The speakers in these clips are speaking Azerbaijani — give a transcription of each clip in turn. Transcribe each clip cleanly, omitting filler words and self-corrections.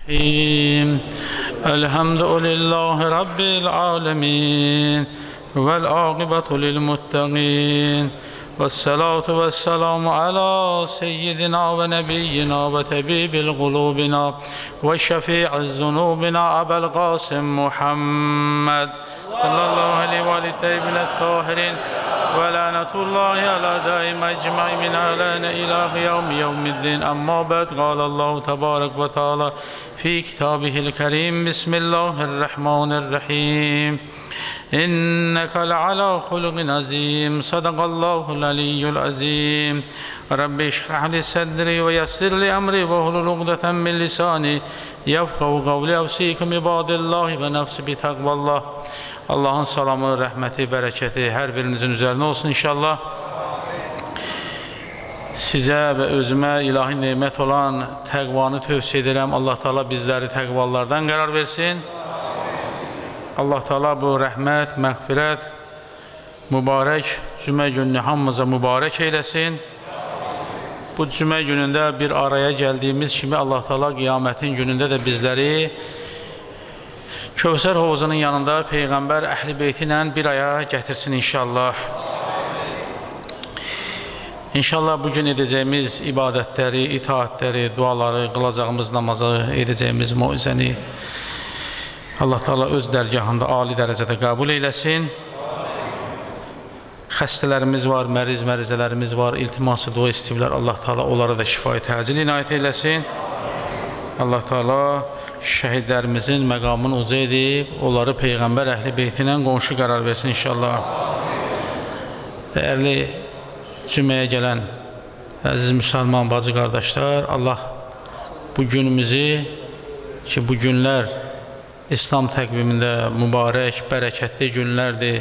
الرحيم الحمد لله رب العالمين والعاقبة للمتقين والصلاة والسلام على سيدنا ونبينا وطبيب القلوبنا وشفيع الذنوبنا أبا القاسم محمد صلى الله عليه وآله الطيبين الطاهرين ولعنة الله على دائم أجمع من أعلان إلى يوم الدين. أما بعد، قال الله تبارك وتعالى في كتابه الكريم: بسم الله الرحمن الرحيم إنك لعلى خلق عظيم صدق الله العلي العظيم. رب اشرح لي صدري ويسر لي أمري واحلل عقدة من لساني يفقهوا قولي. أوصيكم عباد الله ونفسي بتقوى الله. Allah'ın salamı, rəhməti, bərəkəti hər birinizin üzərinə olsun inşallah. Sizə və özümə ilahi neymət olan təqvanı tövsiyə edirəm. Allah Teala bizləri təqvalardan qərar versin. Allah Teala bu rəhmət, məğfirət, mübarək cümə gününü hamımıza mübarək eyləsin. Bu cümə günündə bir araya gəldiyimiz kimi Allah Teala qiyamətin günündə də bizləri Kövsər hovuzunun yanında Peyğəmbər əhl-i beyti ilə bir aya gətirsin inşallah. İnşallah bugün edəcəyimiz ibadətləri, itaətləri, duaları, qılacağımız namazı, edəcəyimiz muizəni Allah Teala öz dərgahında ali dərəcədə qəbul eyləsin. Xəstələrimiz var, mərizələrimiz var, iltiması dua istəyirlər. Allah Teala onlara da şifa-i təcil inayət eyləsin. Allah Teala şəhidlərimizin məqamını uca edib, onları Peyğəmbər əhl-i beyti ilə qonşu qərar versin inşallah. Dəyərli cüməyə gələn əziz müsəlman bacı qardaşlar, Allah bu günümüzü ki, bu günlər İslam təqvimində mübarək, bərəkətli günlərdir.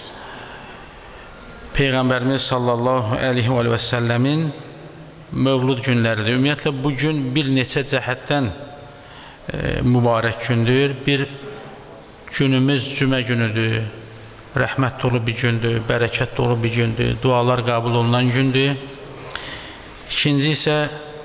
Peyğəmbərimiz sallallahu aleyhi və səlləmin mövlud günləridir. Ümumiyyətlə, bu gün bir neçə cəhətdən mübarək gündür. Bir günümüz cümə günüdür, rəhmət dolu bir gündür, bərəkət dolu bir gündür, dualar qəbul olunan gündür. İkinci isə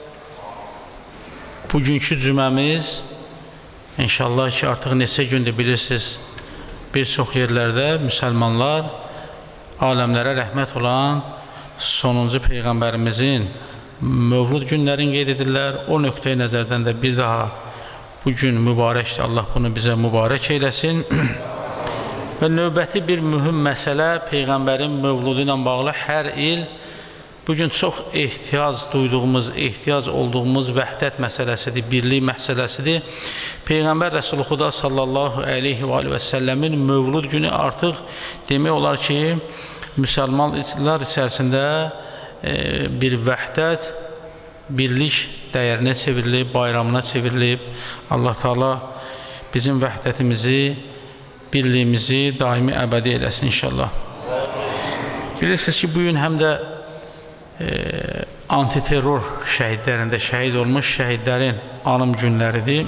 bugünkü cüməmiz inşallah ki, artıq neçə gündür bilirsiniz, bir çox yerlərdə müsəlmanlar aləmlərə rəhmət olan sonuncu Peyğəmbərimizin mövlud günlərini qeyd edirlər. O nöqteyi nəzərdən də bir daha bugün mübarəkdir. Allah bunu bizə mübarək eyləsin. Və növbəti bir mühüm məsələ Peyğəmbərin mövludu ilə bağlı hər il bugün çox ehtiyac duyduğumuz, ehtiyac olduğumuz vəhdət məsələsidir, birlik məsələsidir. Peyğəmbər Rəsulullah sallallahu aleyhi və səlləmin mövlud günü artıq demək olar ki, müsəlmanlar içərisində bir vəhdət, birlik dəyərinə çevrilib, bayramına çevrilib. Allah Teala bizim vəhdətimizi, birliyimizi daimi əbədi eləsin inşallah. Bilirsiniz ki, bugün həm də antiterror şəhidlərində şəhid olmuş şəhidlərin anım günləridir.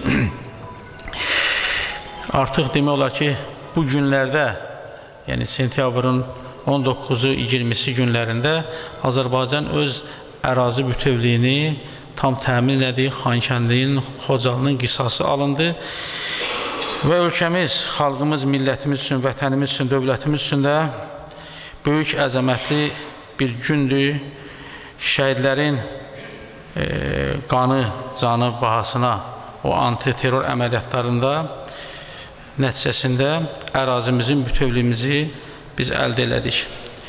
Artıq demək olar ki, bu günlərdə, yəni sentyabrın 19-u, 20-si günlərində Azərbaycan öz ərazi bütövlüyünü tam təmin elədi. Xankəndinin, Xocalının qisası alındı və ölkəmiz, xalqımız, millətimiz üçün, vətənimiz üçün, dövlətimiz üçün də böyük əzəmətli bir gündür. Şəhidlərin qanı, canı bahasına o antiterror əməliyyatlarında nəticəsində ərazimizin bütövlüyümüzü biz əldə elədik.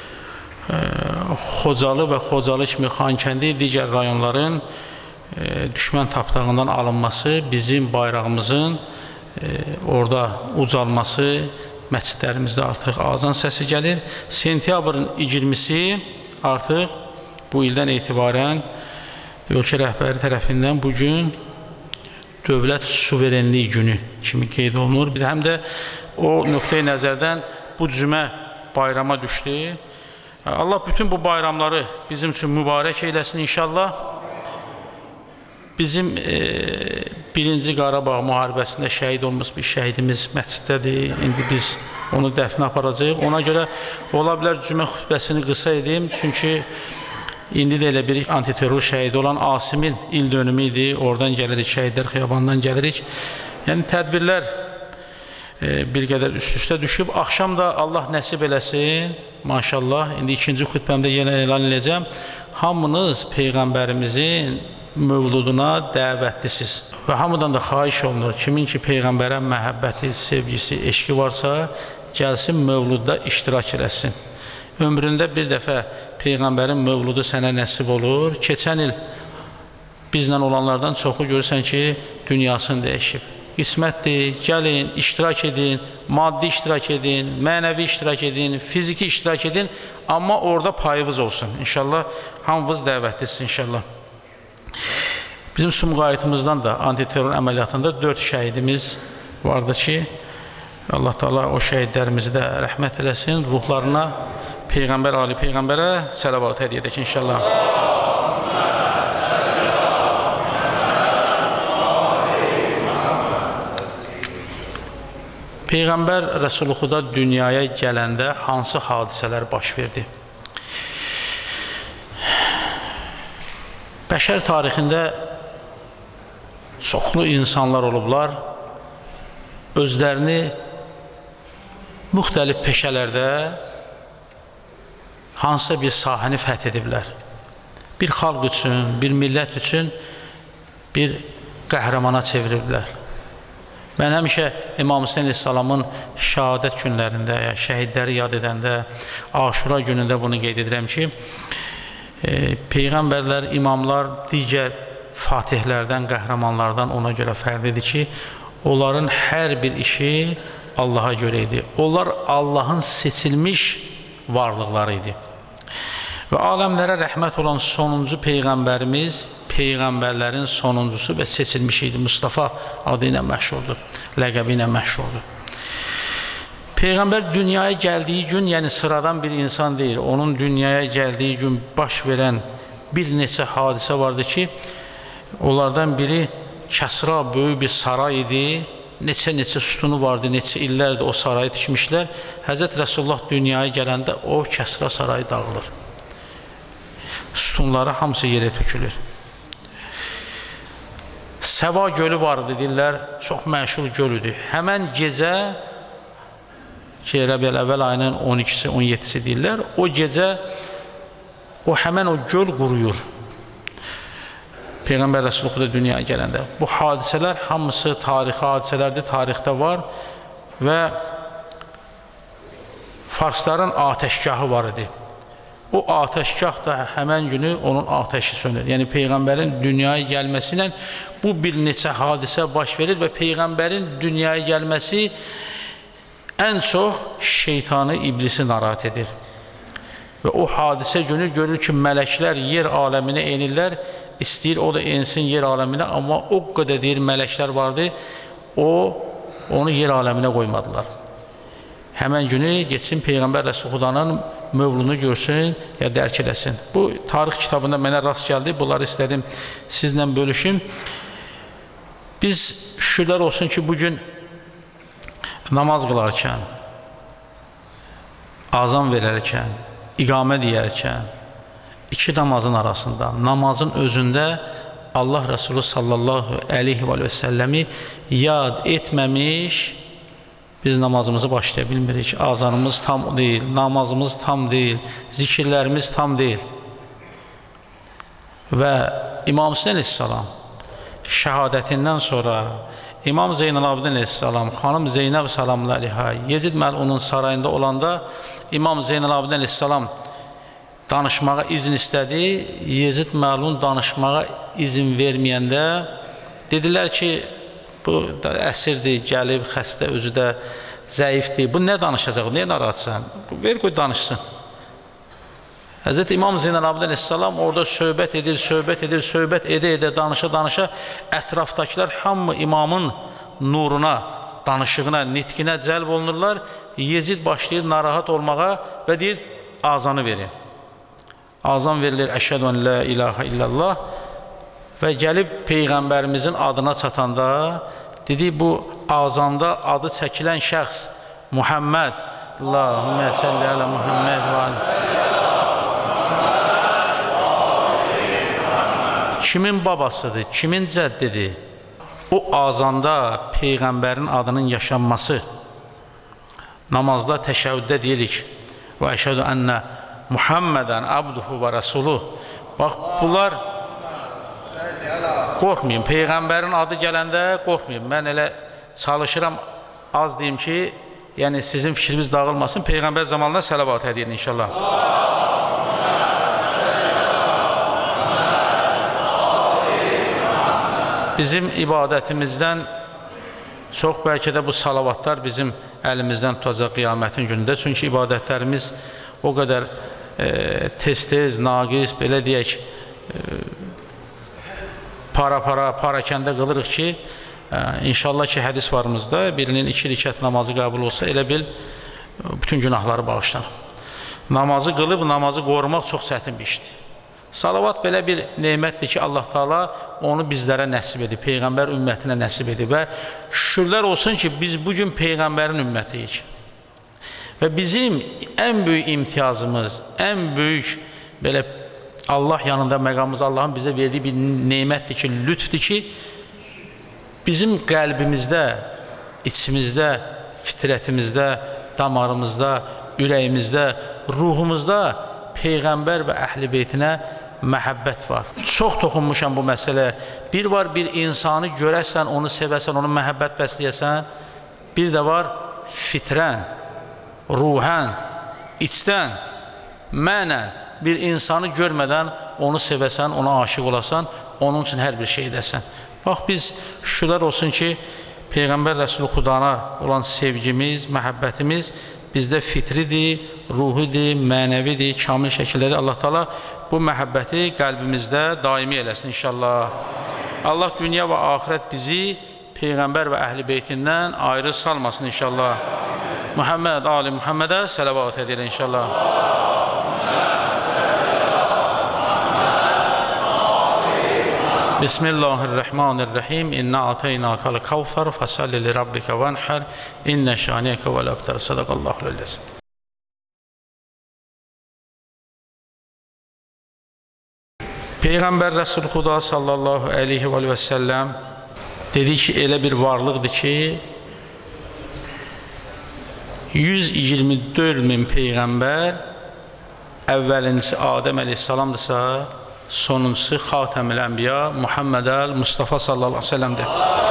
Xocalı və Xocalı kimi Xankəndi, digər rayonların düşmən tapdağından alınması, bizim bayrağımızın orada ucalması, məscidlərimizdə artıq azan səsi gəlir. Sentyabrın 20-si artıq bu ildən etibarən ölkə rəhbəri tərəfindən bugün dövlət suverenliyi günü kimi qeyd olunur. Bir də həm də o nöqteyi nəzərdən bu cümə bayrama düşdü. Allah bütün bu bayramları bizim üçün mübarək eyləsin inşallah. Bizim 1-ci Qarabağ müharibəsində şəhid olmuş bir şəhidimiz məsciddədir. İndi biz onu dəfnə aparacağıq. Ona görə ola bilər cümə xütbəsini qısa edeyim. Çünki İndi də elə bir antiterror şəhidi olan Asimin il dönümü idi. Oradan gəlirik, şəhidlər xiyabanından gəlirik. Yəni tədbirlər bir qədər üst-üstə düşüb. Axşam da Allah nəsib eləsin. Maşallah. İndi ikinci xütbəmdə yenə elan edəcəm. Hamınız Peyğəmbərimizin mövluduna dəvətlisiniz. Və hamıdan da xahiş olunur. Kimin ki Peyğəmbərə məhəbbəti, sevgisi, eşqi varsa, gəlsin mövludda iştirak eləsin. Ömründə bir dəfə Peyğəmbərin mövludu sənə nəsib olur. Keçən il bizlə olanlardan çoxu görürsən ki, dünyasını dəyişib. Qismətdir, gəlin, iştirak edin, maddi iştirak edin, mənəvi iştirak edin, fiziki iştirak edin, amma orada payınız olsun. İnşallah hamınız dəvətlisiniz inşallah. Bizim Sumqayıtımızdan da antiterror əməliyyatında 4 şəhidimiz vardı ki, Allah Teala o şəhidlərimizi də rəhmət eləsin, ruhlarına Peyğəmbər, Ali Peyğəmbərə sələvat hədiyyə edək inşallah. Peyğəmbər Rəsulullah dünyaya gələndə hansı hadisələr baş verdi? Bəşər tarixində çoxlu insanlar olublar, özlərini müxtəlif peşələrdə hansısa bir sahəni fəth ediblər. Bir xalq üçün, bir millət üçün bir qəhrəmana çeviriblər. Mən həmişə İmam Hüseyin əleyhissalamın şəhadət günlərində, şəhidləri yad edəndə, Aşura günündə bunu qeyd edirəm ki, Peyğəmbərlər, imamlar, digər fatihlərdən, qəhrəmanlardan ona görə fərqlidir ki, onların hər bir işi Allaha görə idi. Onlar Allahın seçilmiş varlıqları idi. Və aləmlərə rəhmət olan sonuncu Peyğəmbərimiz, Peyğəmbərlərin sonuncusu və seçilmiş idi. Mustafa adı ilə məşhurdur, ləqəbi ilə məşhurdur. Peyğəmbər dünyaya gəldiyi gün, yəni sıradan bir insan deyil, onun dünyaya gəldiyi gün baş verən bir neçə hadisə vardı ki, onlardan biri Kəsra böyük bir saray idi, neçə sütunu vardı, neçə illərdir o sarayı tikmişlər. Həzrət Rəsulullah dünyaya gələndə o Kəsra sarayı dağılır. Sütunları hamısı yerə tökülür. Səva gölü vardı, deyirlər, çox məşhur gölüdür. Həmən gecə, ki, Rəbiyəl əvvəl ayının 12-si, 17-si deyirlər, o gecə həmən o göl quruyur. Peyğəmbər Rəsulullah da dünyaya gələndə. Bu hadisələr hamısı tarixi hadisələrdir, tarixdə var və Farsların atəşgahı var idi. O atəşgah da həmən günü onun atəşi sönür. Yəni Peyğəmbərin dünyaya gəlməsi ilə bu bir neçə hadisə baş verir və Peyğəmbərin dünyaya gəlməsi ən çox şeytanı, iblisi narahat edir. Və o hadisə günü görür ki, mələklər yer aləminə enirlər, istəyir o da ensin yer aləminə, amma o qədər deyir mələklər vardı, onu yer aləminə qoymadılar. Həmən günü geçsin Peyğəmbər Rəsulullahın mövlunu görsün, ya dərk eləsin. Bu tarix kitabında mənə rast gəldi, bunları istədim sizlə bölüşüm. Biz şükürlər olsun ki, bugün namaz qılarkən, azan verərkən, iqamə deyərkən, iki namazın arasında, namazın özündə Allah Resulü sallallahu aleyhi və səlləmi yad etməmiş, biz namazımızı başlaya bilmirik. Azanımız tam deyil, namazımız tam deyil, zikirlərimiz tam deyil. Və İmam Hüseyin əleyhissalam şəhadətindən sonra İmam Zeynalabdin əleyhissalam, xanım Zeynəb salamlı əleyhə, Yezid məlunun sarayında olanda İmam Zeynalabdin əleyhissalam danışmağa izin istədi. Yezid məlun danışmağa izin verməyəndə dedilər ki, bu əsirdir, gəlib, xəstə, özü də zəifdir. Bu nə danışacaq, niyə narahatsan? Ver, qoy danışsın. Həzrət İmam Zeynalabdin əleyhissalam orada söhbət edə, danışa, ətrafdakılar hamı imamın nuruna, danışığına, nitqinə cəlb olunurlar. Yezid başlayır narahat olmağa və deyir, azanı verin. Azan verilir, əşhədü ən la ilahə illallah və gəlib Peyğəmbərimizin adına çatanda dedi, bu azanda adı çəkilən şəxs Muhammed, Allahümmə səlli ələ Muhammed və kimin babasıdır, kimin cəddidir? O azanda Peyğəmbərin adının yaşanması, namazda təşəhhüddə deyirik və əşhədü ənə Muhammədən abduhu və rasuluh. Bax, bunlar qorxmayın, Peyğəmbərin adı gələndə qorxmayın. Mən elə çalışıram, az deyim ki, yəni sizin fikriniz dağılmasın. Peyğəmbər zamanında səlavat hədiyyə inşallah. Bizim ibadətimizdən çox bəlkə də bu salavatlar bizim əlimizdən tutacaq qiyamətin günündə. Çünki ibadətlərimiz o qədər tez-tez, naqis, belə deyək, para-kəndə qılırıq ki, inşallah ki, hədis varımızda birinin 2 rükət namazı qəbul olsa, elə bil bütün günahları bağışlanır. Namazı qılıb, namazı qorumaq çox çətin bir işdir. Salavat belə bir neymətdir ki, Allah Taala onu bizlərə nəsib edib, Peyğəmbər ümmətinə nəsib edib və şükürlər olsun ki, biz bugün Peyğəmbərin ümmətiyik. Və bizim ən böyük imtiyazımız, ən böyük belə Allah yanında məqamımız, Allahın bizə verdiyi bir neymətdir ki, lütfdir ki, bizim qəlbimizdə, içimizdə, fitrətimizdə, damarımızda, ürəyimizdə, ruhumuzda Peyğəmbər və əhl-i beytinə məhəbbət var. Çox toxunmuşam bu məsələ. Bir var, bir insanı görəsən, onu sevəsən, onu məhəbbət bəsləyəsən. Bir də var, fitrən, ruhən, içdən, mənən bir insanı görmədən onu sevəsən, ona aşıq olasan, onun üçün hər bir şey edəsən. Bax, biz şükürlər olsun ki, Peyğəmbər Rəsulü Xudana olan sevgimiz, məhəbbətimiz bizdə fitridir, ruhidir, mənəvidir, kamil şəkildədir. Allah Taala bu məhəbbəti qəlbimizdə daimi eləsin inşallah. Allah dünya və axirət bizi Peyğəmbər və əhl-i beytindən ayrı salmasın inşallah. Muhammed, Ali Muhammedə səlavat edir inşallah. Bismillahirrahmanirrahim. İnna ataynakal kavsar fasalli li rabbika vanhar inne şaniyeke vel abtar. Sadaqallahu l-azim. Peyğəmbər Rəsul Xuda sallallahu aleyhi və səlləm dedi ki, elə bir varlıqdır ki, 124 min Peyğəmbər, əvvəlincisi Adəm əleyhissalamdırsa, sonuncusu Xatəmül Ənbiya Muhammed Mustafa sallallahu aleyhi və səlləmdir.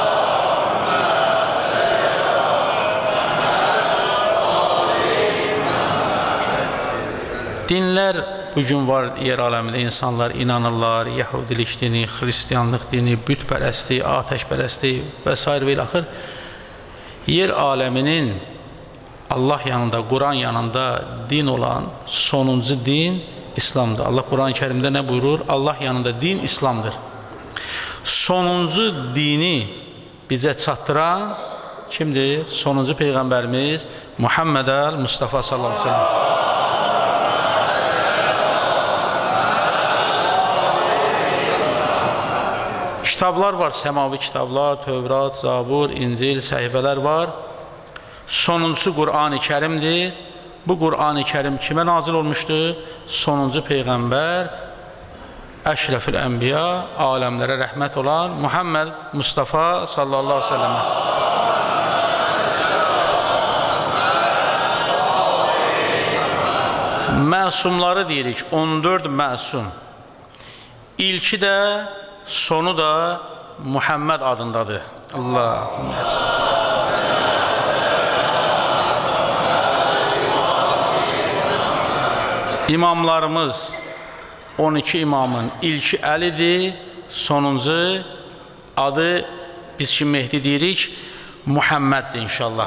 Dinlər bugün var yer aləmində, insanlar inanırlar, Yahudilik dini, Xristiyanlıq dini, bütpərəstlik, atəşpərəstlik və s. və ilaxır. Yer aləminin Allah yanında, Quran yanında din olan sonuncu din İslamdır. Allah Quran-ı Kərimdə nə buyurur? Allah yanında din İslamdır. Sonuncu dini bizə çatdıran kimdir? Sonuncu Peyğəmbərimiz Muhammed Mustafa sallallahu aleyhi ve sellem. Kitablar var, səmavi kitablar, Tövrat, Zabur, İncil, səhifələr var. Sonuncusu Quran-ı Kərimdir. Bu Quran-ı Kərim kimə nazil olmuşdur? Sonuncu Peyğəmbər, Əşrəfül Ənbiya, aləmlərə rəhmət olan Muhammed Mustafa sallallahu aleyhi ve sellemə. Məsumları deyirik, 14 məsum. İlki də, sonu da Muhammed adındadır. Allahümme sallallahu. İmamlarımız 12 imamın ilki Əlidir, sonuncu adı biz ki Mehdi deyirik, Muhammeddir inşallah.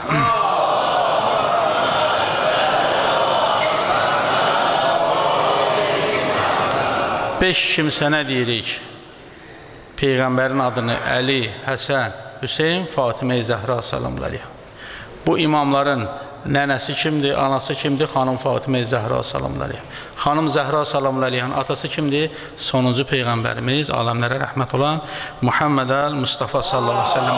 Beş kimsənə deyirik, Peyğəmbərin adını Əli, Həsən, Hüseyin, Fatimə-i Zəhra salamun aleyh. Bu imamların nənəsi kimdir, anası kimdir? Xanım Fatimə-i Zəhra salamun aleyh. Xanım Zəhra salamun aleyhin atası kimdir? Sonuncu Peyğəmbərimiz, aləmlərə rəhmət olan Muhammed Mustafa sallallahu aleyhi ve sellem.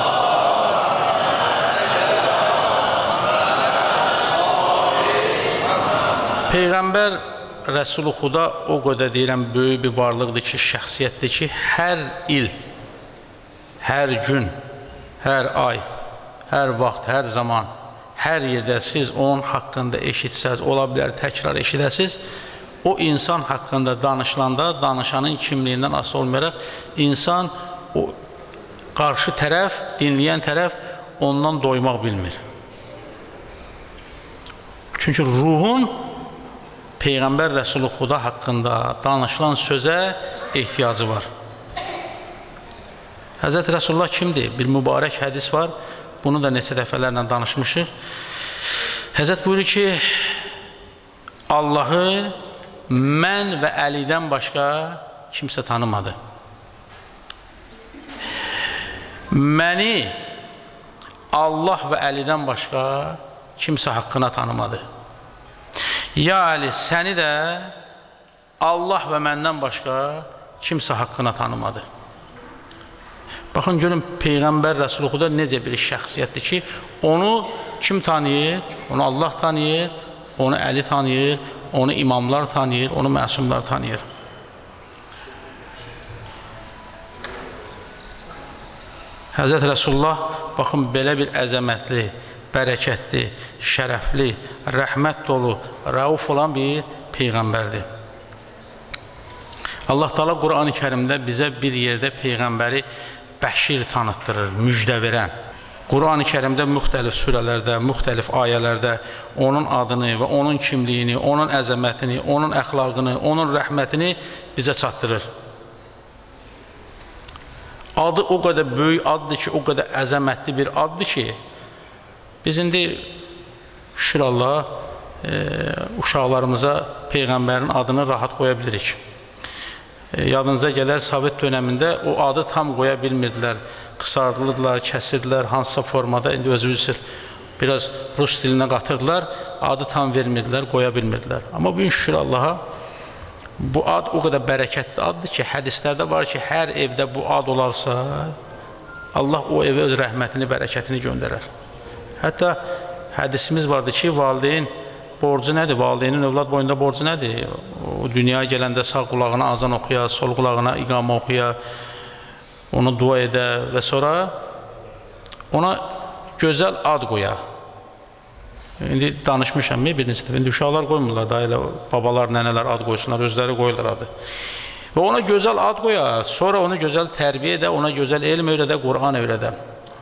Peyğəmbər Rəsul-i Xuda o qədər deyirəm, böyük bir varlıqdır ki, şəxsiyyətdir ki, hər il, hər gün, hər ay, hər vaxt, hər zaman, hər yerdə siz onun haqqında eşitsəz, ola bilər təkrar eşidəsiz, o insan haqqında danışılanda, danışanın kimliyindən asılı olmayaraq, insan, o qarşı tərəf, dinləyən tərəf ondan doymaq bilmir. Çünki ruhun Peyğəmbər Rəsul-i Xuda haqqında danışılan sözə ehtiyacı var. Həzrət Rəsulullah kimdir? Bir mübarək hədis var. Bunu da neçə dəfələrlə danışmışıq. Həzrət buyurur ki, Allahı mən və Əlidən başqa kimsə tanımadı. Məni Allah və Əlidən başqa kimsə haqqına tanımadı. Ya Əli, səni də Allah və məndən başqa kimsə haqqına tanımadı. Baxın, görün, Peyğəmbər Rəsul-i Xuda necə bir şəxsiyyətdir ki, onu kim tanıyır? Onu Allah tanıyır, onu Əli tanıyır, onu imamlar tanıyır, onu məsumlar tanıyır. Həzrət Rəsulullah, baxın, belə bir əzəmətli, bərəkətli, şərəfli, rəhmət dolu, rauf olan bir Peyğəmbərdir. Allah Teala Qur'an-ı Kərimdə bizə bir yerdə Peyğəmbəri bəşir tanıtdırır, müjdə verən. Qur'an-ı Kərimdə müxtəlif surələrdə, müxtəlif ayələrdə onun adını və onun kimliyini, onun əzəmətini, onun əxlaqını, onun rəhmətini bizə çatdırır. Adı o qədər böyük addır ki, o qədər əzəmətli bir addır ki, biz indi şükür Allah uşaqlarımıza Peyğəmbərin adını rahat qoya bilirik. Yadınıza gələr, Sovet dönəmində o adı tam qoya bilmirdilər. Qısardırdılar, kəsirdilər, hansısa formada, indi özünüzür, biraz rus dilinə qatırdılar, adı tam vermirdilər, qoya bilmirdilər. Amma bugün şükür Allaha, bu ad o qədər bərəkətli addır ki, hədislərdə var ki, hər evdə bu ad olarsa, Allah o evə öz rəhmətini, bərəkətini göndərər. Hətta hədisimiz vardı ki, valideyn borcu nədir? Valideynin övlad boyunda borcu nədir? O dünyaya gələndə sağ qulağına azan oxuya, sol qulağına iqamə oxuya, onu dua edə və sonra ona gözəl ad qoya. İndi danışmışam bir neçə dəfə. İndi uşaqlar qoymurlar da, elə babalar, nənələr ad qoysunlar, özləri qoyurlar adı. Və ona gözəl ad qoya, sonra onu gözəl tərbiyə edə, ona gözəl elm öyrədə, Qur'an öyrədə.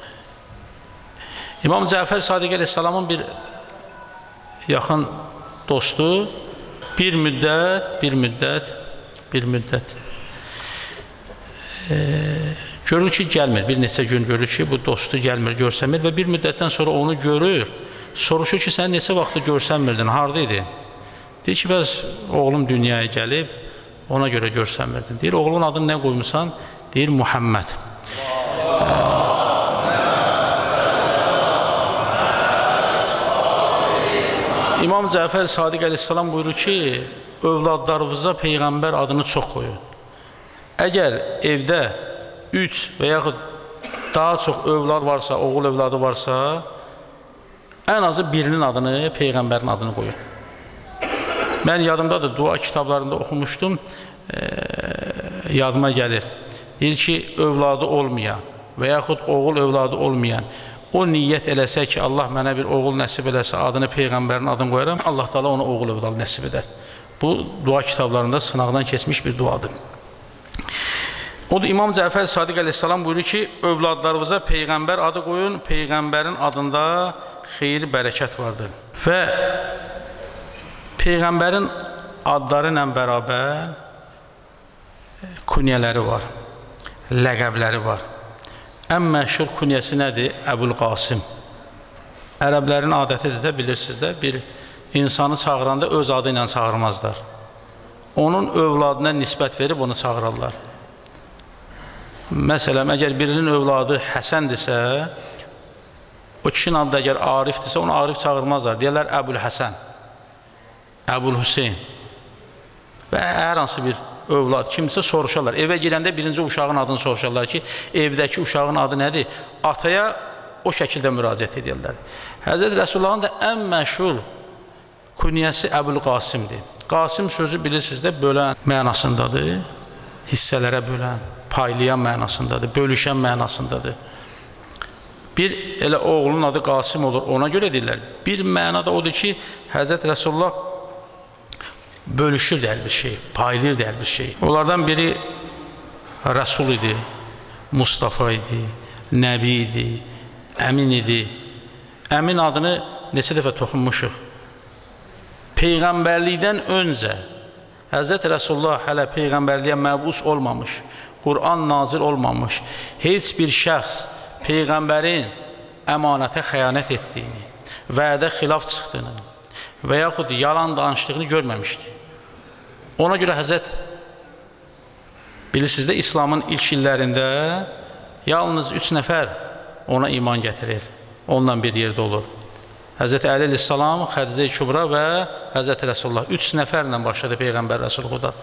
İmam Cəfər Sadiq əleyhissalamın bir yaxın dostu bir müddət görür ki, gəlmir. Bir neçə gün görür ki, bu dostu gəlmir, görsəmir və bir müddətdən sonra onu görür. Soruşur ki, sən neçə vaxtı görsənmirdin, haradaydın? Deyir ki, bəs oğlum dünyaya gəlib, ona görə görsənmirdin. Deyir, oğlun adını nə qoymusan? Deyir, Muhammed. İmam Cəfər Sadiq əleyhissalam buyurur ki, övladlarınıza Peyğəmbər adını çox qoyun. Əgər evdə 3 və yaxud daha çox övlad varsa, oğul övladı varsa, ən azı birinin adını, Peyğəmbərin adını qoyun. Mən yadımdadır, dua kitablarında oxumuşdum, yadıma gəlir. Deyir ki, övladı olmayan və yaxud oğul övladı olmayan, o niyyət eləsə ki, Allah mənə bir oğul nəsib eləsə, adını Peyğəmbərin adını qoyaram, Allah da ona oğul övladı nəsib edər. Bu, dua kitablarında sınaqdan keçmiş bir duadır. Odur, İmam Cəfər Sadiq əleyhissalam buyurur ki, övladlarınıza Peyğəmbər adı qoyun, Peyğəmbərin adında xeyir, bərəkət vardır. Və Peyğəmbərin adları ilə bərabər künyələri var, ləqəbləri var. Ən məşhur künyəsi nədir? Əbul Qasim. Ərəblərin adətidir də, bilirsiniz də, bir insanı çağıranda öz adı ilə çağırmazlar. Onun övladına nisbət verib onu çağırarlar. Məsələn, əgər birinin övladı Həsəndirsə, o kişinin adı da əgər Arifdirsə, onu Arif çağırmazlar. Deyərlər Əbul Həsən, Əbul Hüseyin və hər hansı bir övlad kimsə soruşarlar. Evə girəndə birinci uşağın adını soruşarlar ki, evdəki uşağın adı nədir? Ataya o şəkildə müraciət edirlər. Həzrət Rəsullahın da ən məşhur künyəsi Əbul Qasimdir. Qasim sözü bilirsiniz də, bölən mənasındadır, hissələrə bölən, paylayan mənasındadır, bölüşən mənasındadır. Bir elə oğlunun adı Qasim olur, ona görə deyirlər. Bir mənada odur ki, Həzrət Rəsulullah bölüşürdü hər bir şey, paylayırdı hər bir şey. Onlardan biri Rəsul idi, Mustafa idi, Nəbi idi, Əmin idi. Əmin adını neçə dəfə toxunmuşuq. Peyğəmbərlikdən öncə Həzrət Rəsulullah hələ Peyğəmbərliyə məbus olmamış, Qur'an nazil olmamış, heç bir şəxs Peyğəmbərin əmanətə xəyanət etdiyini, vədə xilaf çıxdığını və yaxud yalan danışdığını görməmişdi. Ona görə Həzrət, bilirsiniz də, İslamın ilk illərində yalnız 3 nəfər ona iman gətirir, onunla bir yerdə olur. Həzrət Əli əleyhissalam, Xədicə Kübra və Həzrət Rəsulullah 3 nəfərlə başladı Peyğəmbər Rəsulullah.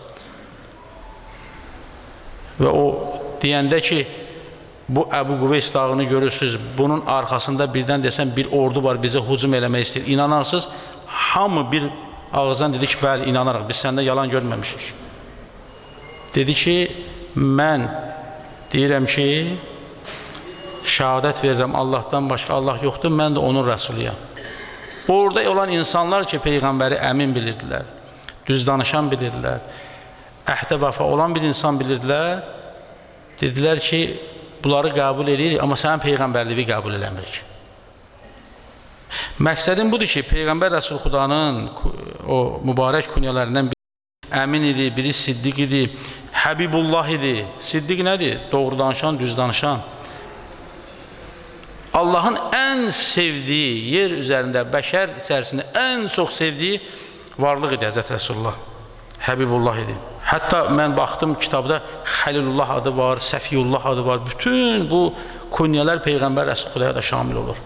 Və o deyəndə ki, bu Əbu Quveys dağını görürsünüz, bunun arxasında birdən desən bir ordu var, bizə hücum eləmək istəyir. İnanarsınız, hamı bir ağızdan dedi ki, bəli, inanarıq, biz səndə yalan görməmişik. Dedi ki, mən deyirəm ki, şəhadət verirəm, Allahdan başqa Allah yoxdur, mən də onun rəsuluyam. Orada olan insanlar ki, Peyğəmbəri əmin bilirdilər, düz danışan bilirdilər, əhdə vəfa olan bir insan bilirdilər, dedilər ki, bunları qəbul edirik, amma sənin Peyğəmbərliyi qəbul eləmirik. Məqsədim budur ki, Peyğəmbər Rəsul-Xudanın o mübarək künyalarından biri Əmin idi, biri Siddiq idi, Həbibullah idi. Siddiq nədir? Doğru danışan, düz danışan. Allahın ən sevdiyi, yer üzərində, bəşər içərisində ən çox sevdiyi varlıq idi Həzrət Rəsulullah. Həbibullah idi. Hətta mən baxdım kitabda Xəlilullah adı var, Səfiyullah adı var. Bütün bu künyalar Peyğəmbər Rəsul-Xudaya da şamil olur.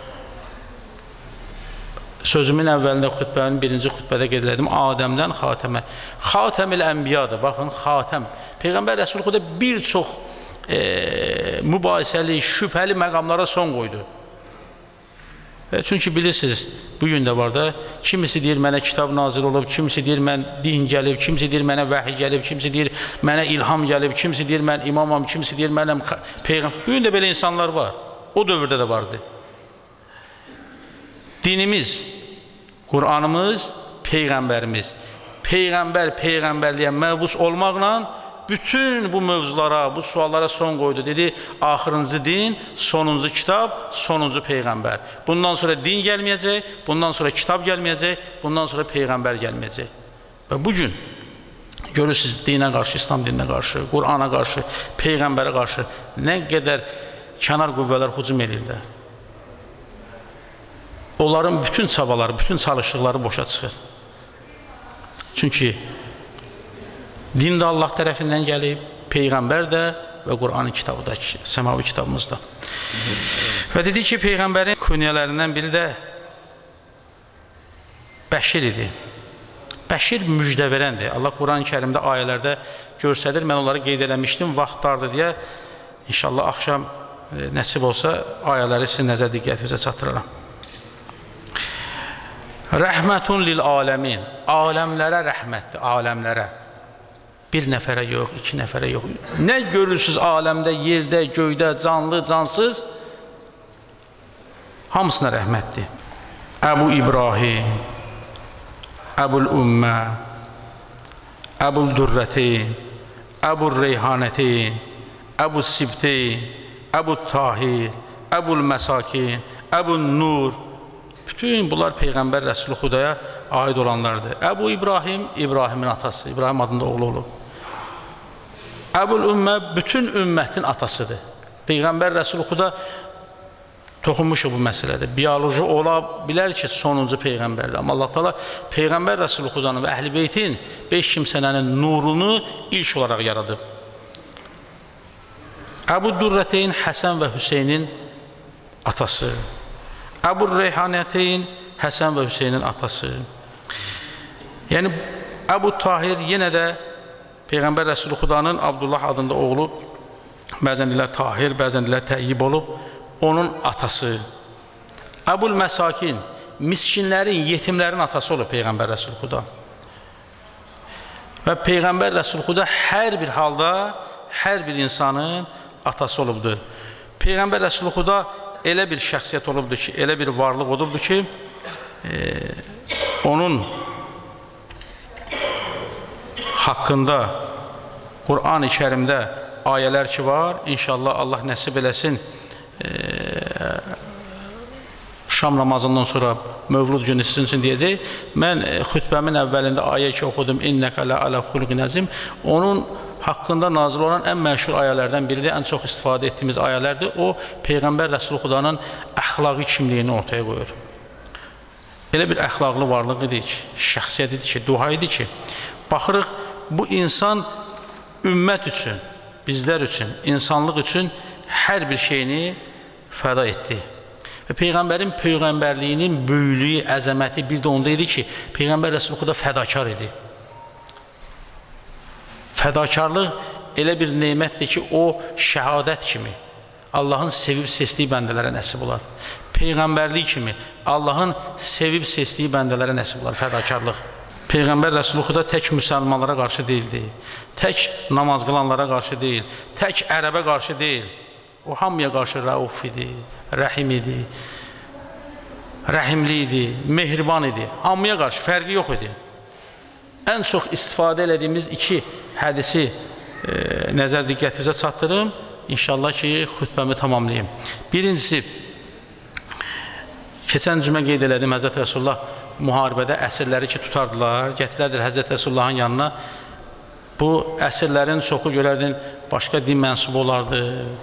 Sözümün əvvəlində xütbənin birinci xütbədə qeyd elədim, Adəmdən Xatəmə. Xatəmil Ənbiyadır, baxın, Xatəm. Peyğəmbər Rəsul-Xuda bir çox mübahisəli, şübhəli məqamlara son qoydu. Çünki bilirsiniz, bugün də var da, kimisi deyir mənə kitab nazil olub, kimisi deyir mən din gəlib, kimisi deyir mənə vəhiy gəlib, kimisi deyir mənə ilham gəlib, kimisi deyir mən imamam, kimisi deyir mənəm Peyğəmbər. Bugün də belə insanlar var, o dövrdə də vardı. Dinimiz, Qur'anımız, Peyğəmbərimiz, Peyğəmbər Peyğəmbərliyə məbus olmaqla bütün bu mövzulara, bu suallara son qoydu. Dedi, axırıncı din, sonuncu kitab, sonuncu Peyğəmbər. Bundan sonra din gəlməyəcək, bundan sonra kitab gəlməyəcək, bundan sonra Peyğəmbər gəlməyəcək. Və bugün görürsünüz, dinə qarşı, İslam dininə qarşı, Qur'ana qarşı, Peyğəmbərə qarşı nə qədər kənar qüvvələr hücum edirlər. Onların bütün çabaları, bütün çalışdıqları boşa çıxır. Çünki din də Allah tərəfindən gəlib, Peyğəmbər də və Qur'anın kitabı da, səmavi kitabımızda. Və dedi ki, Peyğəmbərin künyələrindən biri də Bəşir idi. Bəşir müjdə verəndir. Allah Qur'an-ı Kərimdə ayələrdə göstərir. Mən onları qeyd eləmişdim, vaxt dardır deyə. İnşallah axşam nəsib olsa ayələri sizin nəzər diqqətinizə çatdıraram. Rəhmətun lil aləmin. Aləmlərə rəhmətdir, aləmlərə. Bir nəfərə yox, 2 nəfərə yox. Nə görürsünüz aləmdə, yerdə, göydə, canlı, cansız? Hamısına rəhmətdir. Əbu İbrahim, Əbul Ümmə, Əbul Durrətin, Əbul Reyhanətin, Əbul Sibtin, Əbul Tahir, Əbul Məsakin, Əbul Nur. Bütün bunlar Peyğəmbər Rəsul-Xudaya aid olanlardır. Əbu İbrahim, İbrahimin atası, İbrahim adında oğlu olub. Əbul Ümmə bütün ümmətin atasıdır. Peyğəmbər Rəsul-Xuda toxunmuşuq bu məsələdə. Bioloji ola bilər ki, sonuncu Peyğəmbərdir. Amma Allah Teala Peyğəmbər Rəsul-Xudanın və Əhl-i Beytin 5 kimsələrin nurunu ilk olaraq yaradıb. Əbu Durrəteyn Həsən və Hüseynin atası. Əbu Reyhanəteyn Həsən və Hüseynin atası. Yəni, Əbu Tahir yenə də Peyğəmbər Rəsul-Xudanın Abdullah adında oğlu, bəzən deyilər Tahir, bəzən deyilər Təyyib olub, onun atası. Əbul Məsakin, miskinlərin, yetimlərin atası olub Peyğəmbər Rəsul-Xudan. Və Peyğəmbər Rəsulxuda hər bir halda, hər bir insanın atası olubdur. Peyğəmbər Rəsulxuda elə bir şəxsiyyət olubdur ki, elə bir varlıq olubdur ki, onun haqqında Qur'an-ı Kərimdə ayələr ki var, inşallah Allah nəsib eləsin, Şam namazından sonra Mövlud günü sizin üçün deyəcək. Mən xütbəmin əvvəlində ayə ki oxudum, İnnəkə lə xuluqin əzim. Onun haqqında nazil olan ən məşhur ayələrdən biridir, ən çox istifadə etdiyimiz ayələrdir. O, Peyğəmbər Rəsulxudanın əxlaqi kimliyini ortaya qoyur. Elə bir əxlaqlı varlıq idi ki, şəxsiyyət idi ki, dua idi ki, baxırıq, bu insan ümmət üçün, bizlər üçün, insanlıq üçün hər bir şeyini fəda etdi. Və Peyğəmbərin Peyğəmbərliyinin böyüklüyü, əzəməti bir də onda idi ki, Peyğəmbər Rəsulxuda fədakar idi. Fədakarlıq elə bir neymətdir ki, o şəhadət kimi Allahın sevib seçdiyi bəndələrə nəsib olar. Peyğəmbərlik kimi Allahın sevib seçdiyi bəndələrə nəsib olar, fədakarlıq. Peyğəmbər Rəsulxuda tək müsəlmanlara qarşı deyildi, tək namaz qılanlara qarşı deyil, tək ərəbə qarşı deyil. O hamıya qarşı rauf idi, rəhim idi, rəhimli idi, mehriban idi. Hamıya qarşı fərqi yox idi. Ən çox istifadə elədiyimiz iki hədisi nəzər diqqətinizə çatdırım. İnşallah ki, xütbəmi tamamlayayım. Birincisi, keçən cümə qeyd elədim, Həzrət Rəsulullah müharibədə əsirləri ki tutardılar, gətirərdilər Həzrət Rəsulullahın yanına. Bu əsirlərin çoxu görərdin, başqa din mənsubu olardı,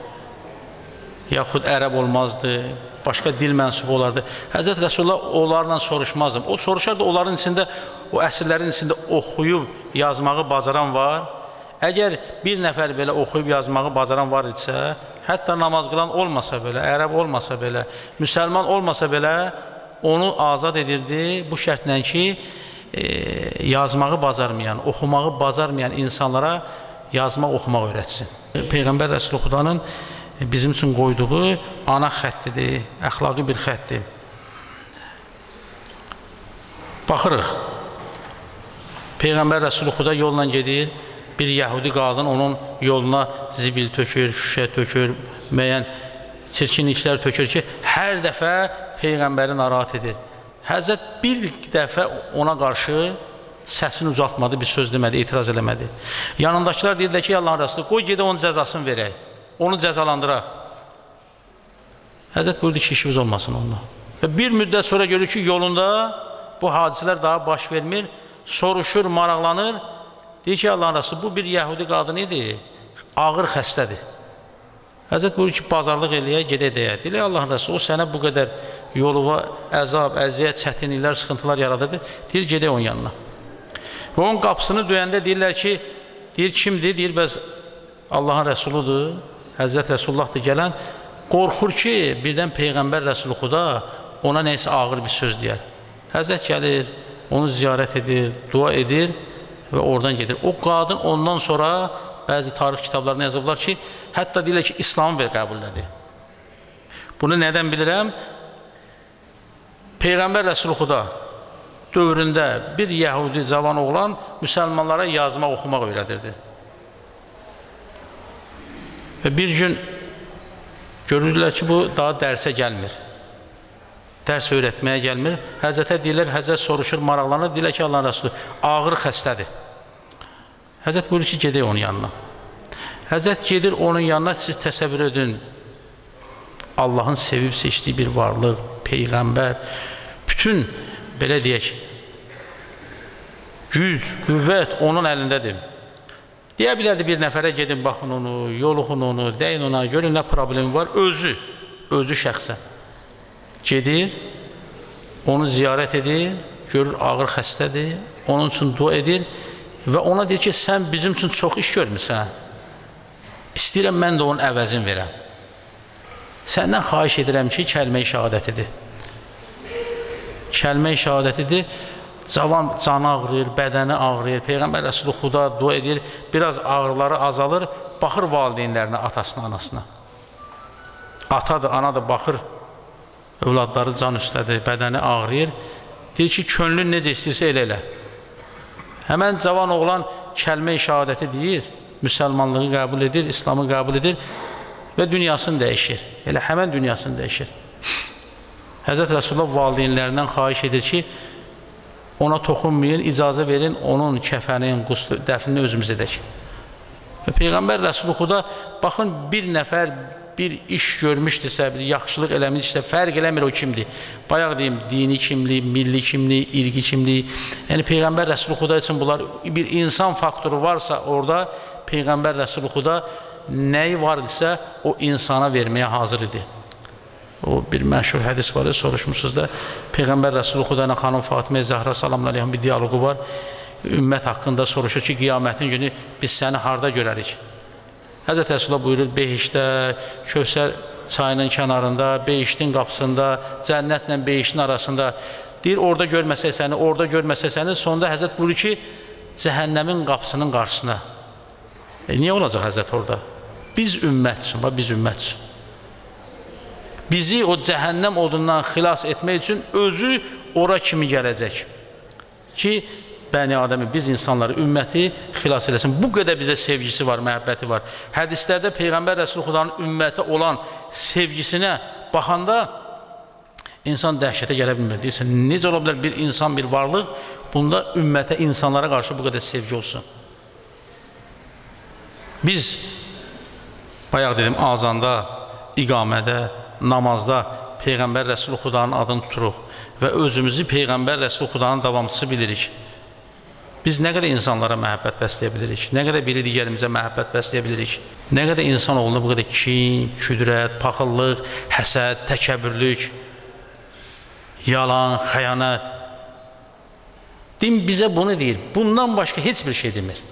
yaxud ərəb olmazdı, başqa dil mənsubu olardı. Həzrət Rəsulullah onlarla soruşmazdım. O soruşardı, onların içində, o əsirlərin içində oxuyub yazmağı bacaran var. Əgər bir nəfər belə oxuyub yazmağı bacaran var idisə, hətta namaz qılan olmasa belə, ərəb olmasa belə, müsəlman olmasa belə, onu azad edirdi bu şərtlə ki, yazmağı bacarmayan, oxumağı bacarmayan insanlara yazmaq, oxumaq öyrətsin. Peyğəmbər Rəsulxudanın bizim üçün qoyduğu ana xəttidir, əxlaqi bir xətdir. Baxırıq, Peyğəmbər Rəsulxuda yolla gedir, bir yəhudi qadın onun yoluna zibil tökür, şüşə tökür, müəyyən çirkinliklər tökür ki, hər dəfə Peyğəmbəri narahat edir. Həzrət bir dəfə ona qarşı səsini uzatmadı, bir söz demədi, etiraz eləmədi. Yanındakılar deyirlər ki, Allahın Rəsulü, qoy gedə onun cəzasını verək, onu cəzalandıraq. Həzrət buyurdu ki, işimiz olmasın onunla. Və bir müddət sonra görür ki, yolunda bu hadisələr daha baş vermir, soruşur, maraqlanır, deyir ki, Allahın Rəsulü, bu bir yəhudi qadın idi, ağır xəstədir. Həzrət buyurur ki, bazarlıq eləyə, gedə deyə. Deyir, Allahın Rəsulü, o sənə bu qədər yoluva əzab, əziyyət, çətinliklər, sıxıntılar yaradırdı, deyir, gedə onun yanına. Və onun qapısını döyəndə deyirlər ki, deyir, kimdir? Deyir, bəs Allahın Rəsuludur, Həzrət Rəsullahdır gələn, qorxur ki, birdən Peyğəmbər Rəsulxuda ona neysə ağır bir söz deyər. Həzrət gəlir, onu ziyarət edir, dua edir və oradan gedir. O qadın ondan sonra bəzi tarix kitablarına yazıblar ki, hətta deyirlər ki, İslamı belə qəbul edir. Bunu nədən bilirəm? Peyğəmbər Rəsulxuda dövründə bir yəhudi cavan oğlan müsəlmanlara yazmaq, oxumaq öyrədirdi. Və bir gün görürlər ki, bu daha dərsə gəlmir. Dərs öyrətməyə gəlmir. Həzrətə deyirlər, Həzrət soruşur, maraqlanır, deyirlər ki, Allahın Rəsulü ağır xəstədir. Həzrət buyurur ki, gedək onun yanına. Həzrət gedir onun yanına, siz təsəvvür edin, Allahın sevib seçdiyi bir varlıq, Peyğəmbər, bütün, belə deyək, güc, qüvvət onun əlindədir. Deyə bilərdi bir nəfərə gedin, baxın onu, yoluxun onu, deyin ona, görün nə problemi var, özü şəxsən. Gedir, onu ziyarət edir, görür ağır xəstədir, onun üçün dua edir və ona deyir ki, sən bizim üçün çox iş görmüsən, istəyirəm mən də onun əvəzini verəm. Səndən xahiş edirəm ki, kəlmə-i şəhadətidir. Kəlmə-i şəhadətidir, cavan canı ağrıyır, bədəni ağrıyır, Peyğəmbər Rəsulxuda dua edir, biraz ağrıları azalır, baxır valideynlərinə, atasına, anasına. Atadır, anadır, baxır, övladları can üstədir, bədəni ağrıyır, deyir ki, könlün necə istəyirsə elə elə. Həmən cavan oğlan kəlmə-i şəhadəti deyir, müsəlmanlığı qəbul edir, İslamı qəbul edir və dünyasını dəyişir. Elə həmən dünyasını dəyişir. Həzrət Rasulullah valideynlərindən xahiş edir ki, ona toxunmayın, icazə verin, onun kəfənin, quslu, dəfnini özümüz edək. Və Peyğəmbər Rəsulullah, baxın, bir nəfər bir iş görmüşdürsə, bir yaxşılıq eləmişdirsə, fərq eləmir o kimdir. Bayaq deyim, dini kimlik, milli kimlik, irqi kimlik. Yəni, Peyğəmbər Rəsulullah üçün bunlar bir insan faktoru varsa orada, Peyğəmbər Rəsulullah nəyi var idisə, o insana verməyə hazır idi. O bir məşhur hədis var, soruşmuşsunuz da, Peyğəmbər Rəsulullah ilə xanım Fatimə Zəhra salamün aleyhəm bir diyalogu var. Ümmət haqqında soruşur ki, qiyamətin günü biz səni harda görərik? Həzrət Rəsulullah buyurur, Behişdə, Kövsər çayının kənarında, Behiştin qapısında, cənnətlə Behiştin arasında. Deyir, orada görməsək səni, orada görməsək səni. Sonunda Həzrət buyurur ki, cəhənnəmin qapısının qarşısına. Niyə olacaq Həzrət orada? Biz ümmət üçün, biz ümmət üçün. Bizi o cəhənnəm odundan xilas etmək üçün özü ora kimi gələcək ki, Bəni Adəmi, biz insanları, ümməti xilas eləsin. Bu qədər bizə sevgisi var, məhəbbəti var. Hədislərdə Peyğəmbər Rəsulullahın ümmətə olan sevgisinə baxanda insan dəhşətə gələ bilmir. Deyirsən, necə ola bilər bir insan, bir varlıq, bunda ümmətə, insanlara qarşı bu qədər sevgi olsun. Biz, bayaq dedim, azanda, iqamədə, namazda Peyğəmbər Rəsulullahın adını tuturuq və özümüzü Peyğəmbər Rəsulullahın davamçısı bilirik. Biz nə qədər insanlara məhəbbət bəsləyə bilirik, nə qədər biri digərimizə məhəbbət bəsləyə bilirik, nə qədər insanoğluna bu qədər kin, küdrət, paxıllıq, həsəd, təkəbbürlük, yalan, xəyanət. Din bizə bunu deyir, bundan başqa heç bir şey demir.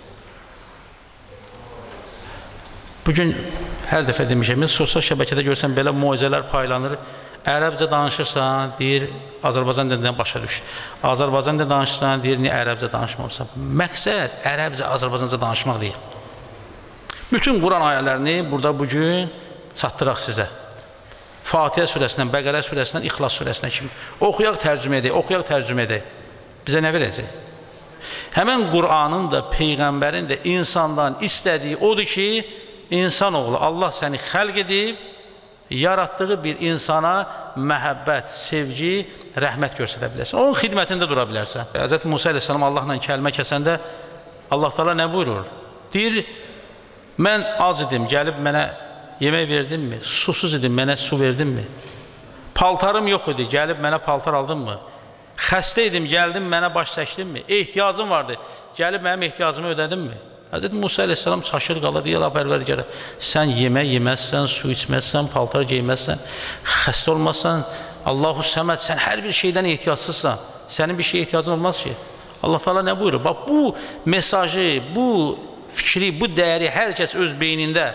Bugün hər dəfə demişəm, sosial şəbəkədə görsən belə mucizələr paylanır. Ərəbcə danışırsan, deyir, Azərbaycan dilindən başa düş. Azərbaycan dilindən danışırsan, deyir, niyə ərəbcə danışmamısan? Məqsəd ərəbcə, Azərbaycanca danışmaq deyil. Bütün Quran ayələrini burada bugün çatdıraq sizə. Fatihə surəsindən, Bəqərə surəsindən, İxlas surəsinə kimi. Oxuyaq, tərcümə edək, oxuyaq, tərcümə edək. Bizə nə verəcək? Həmən Quranın da, Peyğəmbərin də insandan istədiyi odur ki, insanoğlu, Allah səni xəlq edib, yaratdığı bir insana məhəbbət, sevgi, rəhmət göstərə bilərsən. Onun xidmətində dura bilərsən. Hz. Musa əleyhissalam Allahla kəlmə kəsəndə Allah Teala nə buyurur? Deyir, mən az idim, gəlib mənə yemək verdinmi? Susuz idim, mənə su verdinmi? Paltarım yox idi, gəlib mənə paltar aldınmı? Xəstə idim, gəldim mənə baş çəkdinmi? Ehtiyacım vardı, gəlib mənim ehtiyacımı ödədinmi? Hz. Musa əleyhissalam çaşır qalır, deyir, Pərverdigara, sən yemək yeməzsən, su içməzsən, paltar geyməzsən, xəstə olmazsan, Allahu Səməd, sən hər bir şeydən ehtiyacsızsan, sənin bir şeye ehtiyacın olmaz ki. Allah Teala nə buyurur? Bax, bu mesajı, bu fikri, bu dəyəri hər kəs öz beynində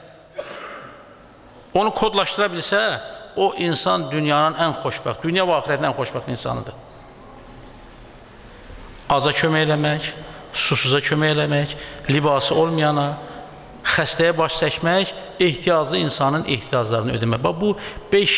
onu kodlaşdıra bilsə, o insan dünyanın ən xoşbəxt, dünya və axirətin ən xoşbəxt insanıdır. Aza kömək eləmək, susuza kömək eləmək, libası olmayana, xəstəyə baş çəkmək, ehtiyaclı insanın ehtiyaclarını ödəmək. Bax, bu 5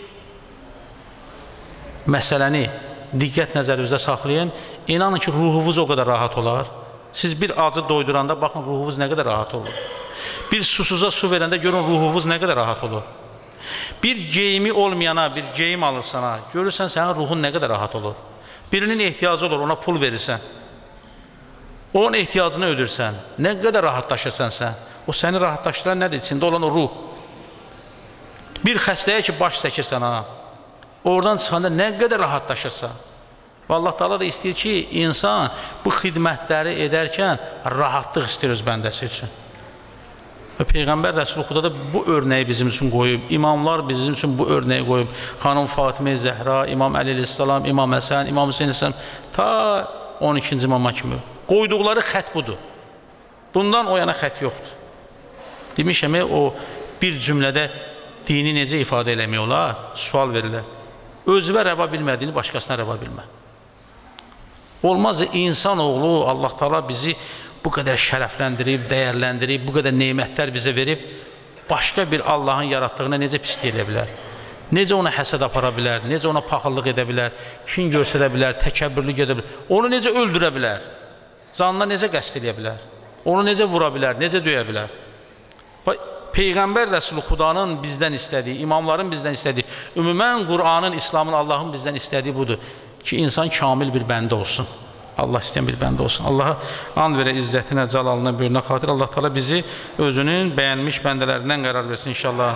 məsələni diqqət nəzərinizdə saxlayın. İnanın ki, ruhunuz o qədər rahat olar. Siz bir acı doyduranda, baxın, ruhunuz nə qədər rahat olur. Bir susuza su verəndə, görün, ruhunuz nə qədər rahat olur. Bir geyimi olmayana, bir geyim alırsana, görürsən, sənin ruhun nə qədər rahat olur. Birinin ehtiyacı olur, ona pul verirsən. Onun ehtiyacını ödürsən, nə qədər rahatlaşırsan sən, o səni rahatlaşdıran nədir? İçində olan o ruh. Bir xəstəyə ki, baş çəkirsən, oradan çıxanda nə qədər rahatlaşırsan. Və Allah Teala da istəyir ki, insan bu xidmətləri edərkən rahatlıq istəyir öz bəndəsi üçün. Və Peyğəmbər Rəsulullah da bu örnəyi bizim üçün qoyub, imamlar bizim üçün bu örnəyi qoyub. Xanım Fatimə Zəhra, İmam Əli əleyhissalam, İmam Həsən, İmam Hüseyn əleyhissalam, ta 12-ci imama kimi. Qoyduqları xət budur. Bundan o yana xət yoxdur. Demişəm, o bir cümlədə dini necə ifadə eləmək olar? Sual verirlər. Özünə rəva bilmədiyini başqasına rəva bilmə. Olmaz, insanoğlu, Allah Teala bizi bu qədər şərəfləndirib, dəyərləndirib, bu qədər neymətlər bizə verib, başqa bir Allahın yaratdığına necə pislik edə bilər? Necə ona həsəd apara bilər? Necə ona paxıllıq edə bilər? Kin göstərə bilər? Təkəbbürlük edə bilər? Onu necə öldürə bilər? Canına necə qəsd edə bilər? Onu necə vura bilər, necə döyə bilər? Peyğəmbər Rəsulü Xudanın bizdən istədiyi, imamların bizdən istədiyi, ümumən Qur'anın, İslamın, Allahın bizdən istədiyi budur ki, insan kamil bir bəndə olsun. Allah istəyən bir bəndə olsun. Allaha and verə izzətinə, cəlalına, böyrünə xatir. Allah Teala bizi özünün bəyənmiş bəndələrindən qərar versin inşallah.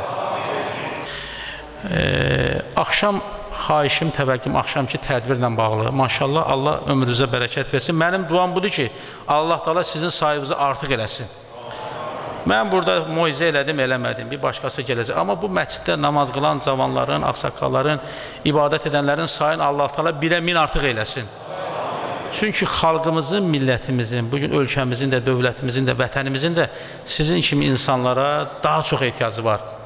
Axşam xahişim, təvəkküm, axşamki tədbirlə bağlı. Maşallah, Allah ömrünüzə bərəkət versin. Mənim duam budur ki, Allah Teala sizin sayınızı artıq eləsin. Mən burada moizə elədim, eləmədim, bir başqası gələcək. Amma bu məsciddə namaz qılan cavanların, ağsaqqalların, ibadət edənlərin sayını Allah Teala 1-ə 1000 artıq eləsin. Çünki xalqımızın, millətimizin, bugün ölkəmizin də, dövlətimizin də, vətənimizin də sizin kimi insanlara daha çox ehtiyacı var.